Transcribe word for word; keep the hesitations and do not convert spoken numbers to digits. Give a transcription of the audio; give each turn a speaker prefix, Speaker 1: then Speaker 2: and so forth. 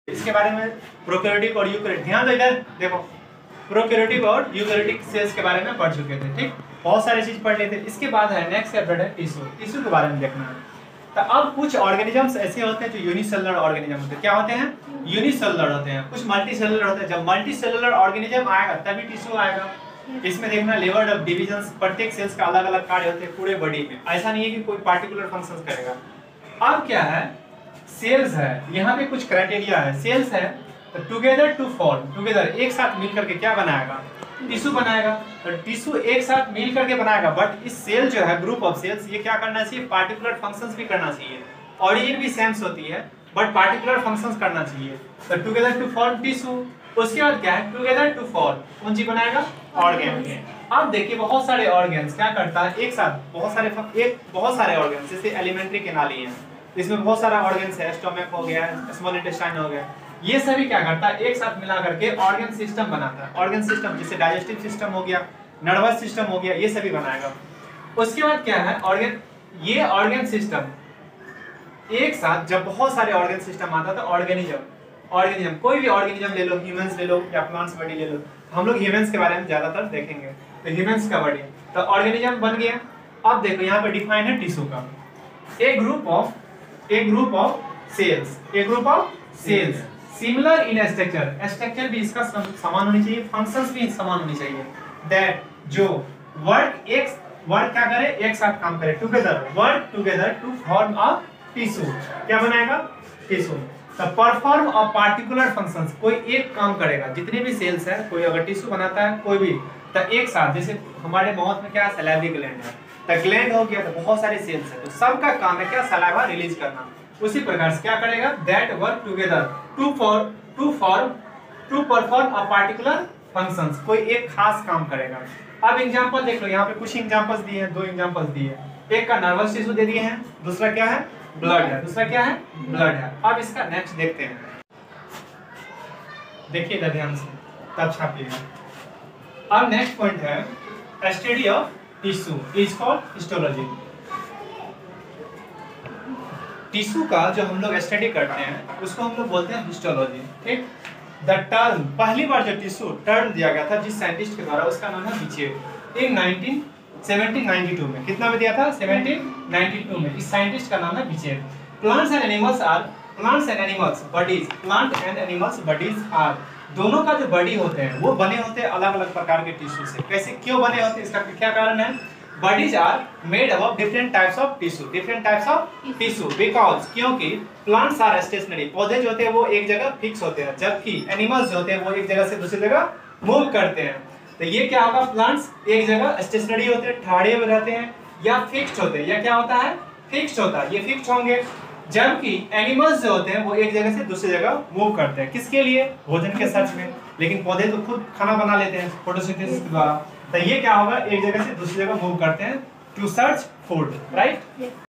Speaker 1: इसके बारे में प्रोकैरियोटिक और यूकैरियोटिक, ध्यान दो इधर देखो, प्रोकैरियोटिक और यूकैरियोटिक सेल्स के बारे में पढ़ चुके थे, ठीक, बहुत सारी चीज पढ़ लेते। इसके बाद है नेक्स्ट चैप्टर है टिश्यू, टिश्यू के बारे में देखना है। तो अब कुछ ऑर्गेनिजम्स ऐसे होते हैं जो यूनिसेलुलर ऑर्गेनिज्म होते हैं। क्या होते हैं? यूनिसेलुलर होते हैं। कुछ मल्टीसेलुलर होते हैं। जब मल्टीसेलुलर ऑर्गेनिज्म आएगा तभी टिश्यू आएगा। इसमें देखना लेवल ऑफ डिविजन्स, प्रत्येक सेल्स का अलग अलग कार्य होते हैं पूरे बॉडी में। ऐसा नहीं है कि कोई पार्टिकुलर फंक्शंस करेगा। अब क्या है, सेल्स है, यहाँ पे कुछ क्राइटेरिया है। सेल्स है तो टुगेदर टू फॉर्म, टुगेदर एक साथ मिल करके क्या बनाएगा? टिश्यू बनाएगा। तो टिश्यू एक साथ मिल करके बनाएगा, बट इस सेल जो है, ग्रुप ऑफ सेल्स, ये क्या करना चाहिए? पार्टिकुलर फंक्शंस भी करना चाहिए। ऑरिजिन भी सेम होती है बट पार्टिकुलर फंक्शंस करना चाहिए। तो टुगेदर टू फॉर्म टिश्यू। उसके बाद क्या है? टुगेदर टू फॉर्म कौन चीज बनाएगा? ऑर्गन। अब देखिए बहुत सारे ऑर्गन्स क्या करता है एक साथ, बहुत सारे एक बहुत सारे ऑर्गन्स, जैसे एलिमेंट्री केनाली है, इसमें बहुत सारा ऑर्गन्स है, स्टोमक हो गया, स्मॉल इंटेस्टाइन हो गया, ये सभी क्या करता है? एक साथ मिला करके ऑर्गन सिस्टम बनाता है। ऑर्गन सिस्टम जैसे डाइजेस्टिव सिस्टम हो गया, नर्वस सिस्टम हो गया, ये सभी बनाएगा। उसके बाद क्या है? ऑर्गन, ये ऑर्गन सिस्टम एक साथ जब बहुत सारे ऑर्गन सिस्टम आता है तो ऑर्गेनिज्म, ऑर्गेनिज्म कोई भी ऑर्गेनिज्म ले लो, ह्यूमंस ले लो या प्लांट्स बॉडी ले लो, हम लोग ह्यूमंस के बारे में ज्यादातर देखेंगे। तो ह्यूमंस का बॉडी तो ऑर्गेनिज्म बन गया। अब देखो यहाँ पे डिफाइन है टिश्यू का, a group of a group of cells, a group of cells similar in structure, structure भी इसका समान होनी चाहिए, फंक्शंस भी समान होनी चाहिए, दैट जो वर्क एक वर्क क्या करे? एक साथ काम करे, together, work together to form a tissue. क्या बनाएगा? टिश्यू। तो परफॉर्म अ पार्टिकुलर फंक्शंस, कोई एक काम करेगा। जितने भी सेल्स है, कोई अगर टिश्यू बनाता है कोई भी, तो एक साथ, जैसे हमारे माउथ में क्या सलाइवरी ग्लैंड है, तो ग्लैंड हो गया तो बहुत सारे सेल्स है, तो सबका काम है क्या? सलाइवा रिलीज करना। उसी प्रकार से क्या करेगा? That work together to for to form to perform a particular functions, कोई एक खास काम करेगा। अब एग्जांपल देख लो, यहाँ पे कुछ एग्जांपल्स दिए हैं, दो एग्जांपल्स दिए हैं। एक का नर्वस टिश्यू दे दिए हैं, दूसरा क्या है? ब्लड है। दूसरा क्या है? ब्लड है। अब इसका नेक्स्ट देखते हैं, देखिए इधर ध्यान से, तब छापिएगा। अब नेक्स्ट पॉइंट है study of tissue is called histology. Tissue का जो हम लोग स्टडी करते हैं उसको हम लोग बोलते हैं हिस्टोलॉजी, ठीक। द टर्म, पहली बार जो टिश्यू टर्म दिया गया था जिस साइंटिस्ट के द्वारा, उसका नाम है Bichat, in nineteen seventeen ninety two में। कितना में दिया था? सेवनटीन नाइंटी टू में। इस साइंटिस्ट का नाम है Bichat. Plants and animals are, plants and animals bodies, plant and animals bodies are, दोनों का जो बॉडी होते हैं वो बने होते हैं अलग अलग प्रकार के टिश्यू से। कैसे, क्यों बने होते हैं, इसका क्या कारण है? Bodies are made up of different types of tissue, different types of tissue because, क्योंकि प्लांट्स आर स्टेशनरी, पौधे जो होते हैं वो एक जगह फिक्स होते हैं, जबकि एनिमल्स जो होते हैं वो एक जगह से दूसरी जगह मूव करते हैं। तो ये क्या होगा? प्लांट्स एक जगह स्टेशनरी होते हैं, ठाड़े हुए रहते हैं, या फिक्स्ड होते हैं, या क्या होता है? फिक्स्ड होता है, ये फिक्स्ड होंगे। जबकि एनिमल्स जो होते हैं वो एक जगह से दूसरी जगह मूव करते हैं, किसके लिए? भोजन के सर्च में। लेकिन पौधे तो खुद खाना बना लेते हैं फोटोसिंथेसिस के द्वारा। तो ये क्या होगा? एक जगह से दूसरी जगह मूव करते हैं टू सर्च फूड, राइट।